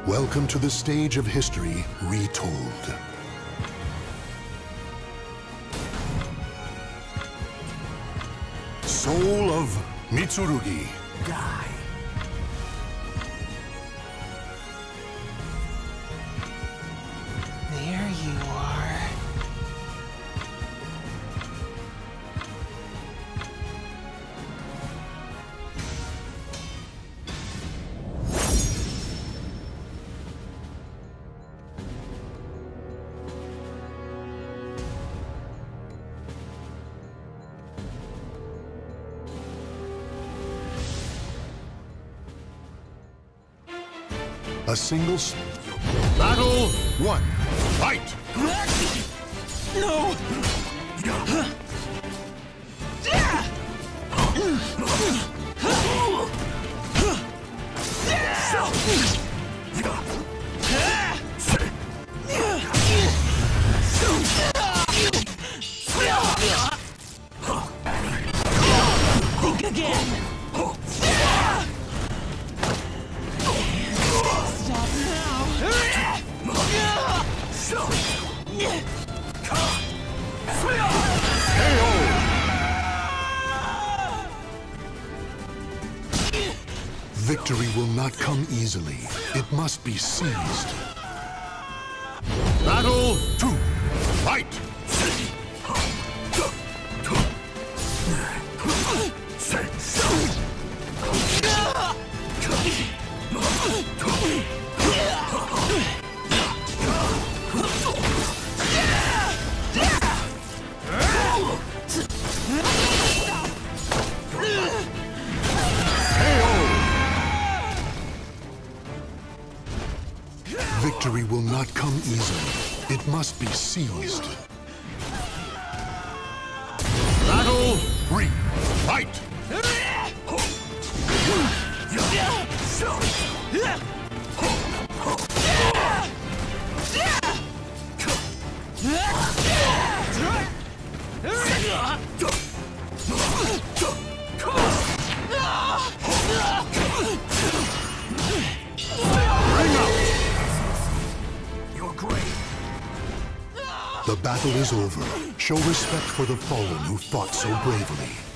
Welcome to the stage of history retold. Soul of Mitsurugi. Die. There you are. A single battle one. Fight! No! Think again! Stop now! Victory will not come easily. It must be seized. Battle 2. Fight! Victory will not come easily. It must be seized. Battle 3. Fight! The battle is over. Show respect for the fallen who fought so bravely.